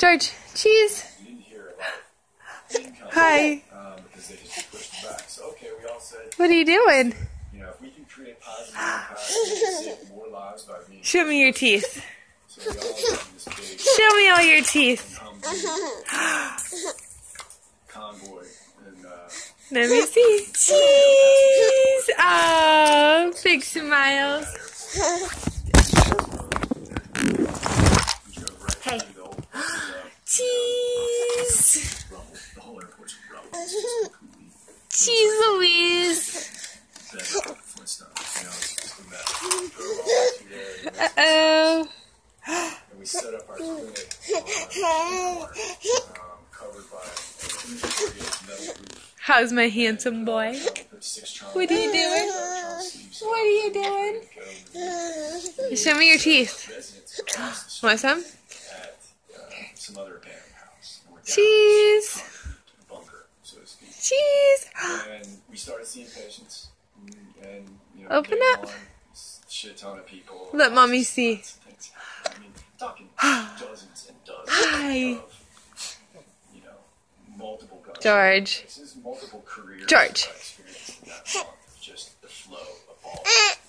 George, cheese. Hi. What are you doing? Show me your teeth. Show me all your teeth. Let me see. Cheese. Oh, big smiles. Hey. Cheese. Cheese Louise. Uh-oh. We set up our clinic covered by how's my handsome boy? What are you doing? What are you doing? Show me your teeth. Want some? Cheese. Cheese. And we started seeing patients and open up. Shit ton of people. Let mommy see. I mean, talking dozens and dozens of, multiple guys. George. Multiple careers. George. Just the flow of all.